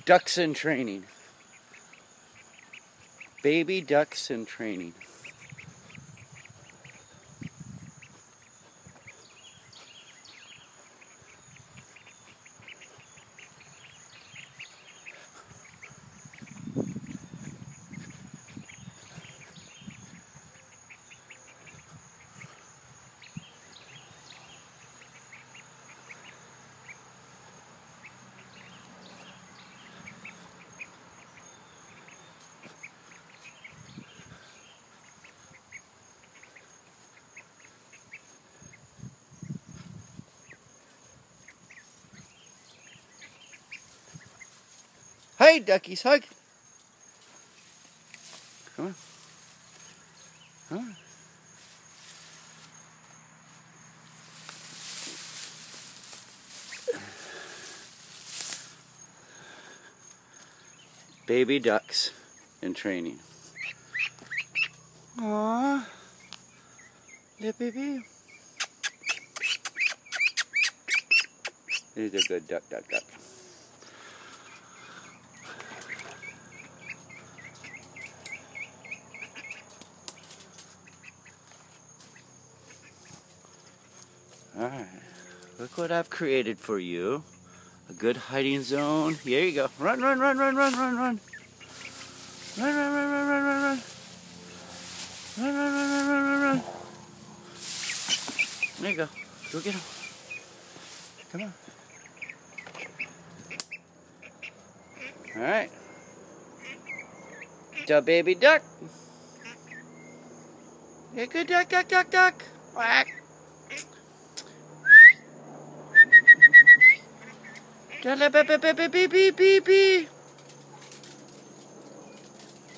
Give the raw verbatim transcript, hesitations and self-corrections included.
Ducks in training. Baby ducks in training. Hey, duckies, hug. Come on. Come on. Baby ducks in training. Aww. Little baby. He's a good duck, duck, duck. Alright, look what I've created for you. A good hiding zone. Here you go. Run, run, run, run, run, run, run. Run, run, run, run, run, run, run. Run, run, run, run, run, run, run. There you go. Go get him. Come on. Alright. The baby duck. Yeah, good duck, duck, duck, duck. Quack. Beep, beep, beep, beep, beep, beep.